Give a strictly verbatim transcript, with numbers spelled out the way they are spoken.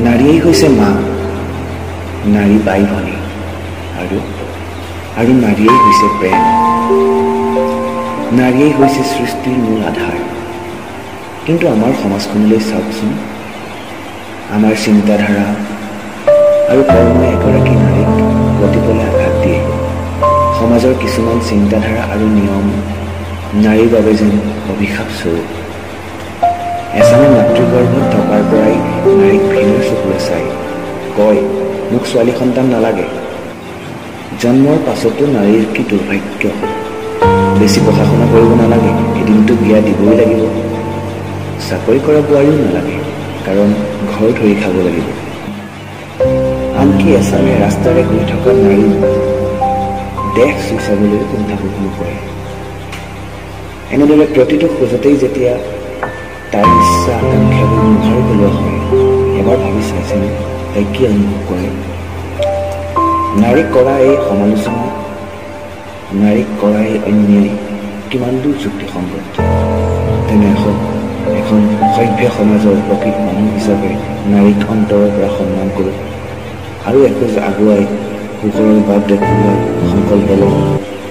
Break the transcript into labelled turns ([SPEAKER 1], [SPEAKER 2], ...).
[SPEAKER 1] নাৰীয়েই হৈছে মা, নাৰী বাই ভনী, আৰু আৰু নাৰীয়েই হৈছে প্ৰেম। নাৰীয়েই হৈছে সৃষ্টিৰ মূল আধাৰ। কিন্তু আমাৰ সমাজখনলৈ চাওকচোন, আমাৰ চিন্তাধাৰা আৰু কৰ্মই এগৰাকী নাৰীক প্ৰতিপলে আঘাত দিয়ে। সমাজৰ কিছুমান চিন্তাধাৰা আৰু নিয়ম নাৰীৰ বাবে যেন অভিশাপ স্বৰূপ। এচামে মাতৃগৰ্ভত থকাৰ পৰাই নাৰীক ঘৃণাৰ চকুৰে চাই কয়, মোক ছোৱালী সন্তান নালাগে। জন্মৰ পাছতো নাৰীৰ কি দুৰ্ভাগ্য। বেছি পঢ়া শুনা কৰিব নালাগে, এদিনটো বিয়া দিবই লাগিব। চাকৰি কৰা বোৱাৰীও নালাগে, কাৰণ ঘৰ ধৰি খাব লাগিব। আনকি এচামে ৰাস্তাৰে গৈ থকা নাৰী দেহ চুই চাবলৈ কুণ্ঠাবোধ নকৰে। এনেদৰে প্ৰতিটো খোজতেই যেতিয়া তাইৰ ইচ্ছা আকাংক্ষাবোৰ মোহাৰি পেলোৱা হয়, এবাৰ ভাবি চাইছেনে তাই কি অনুভৱ কৰে? নাৰীক কৰা এই সমালোচনা, নাৰীক কৰা এই অন্যায় কিমান দূৰ যুক্তিসংগত? তেনে এখন এখন সভ্য সমাজৰ প্ৰকৃত মানুহ হিচাপে নাৰীক অন্তৰৰ পৰা সন্মান কৰোঁ আৰু এখোজ আগুৱাই সুখৰৰ বাট দেখুওৱাৰ সংকল্প লওঁ।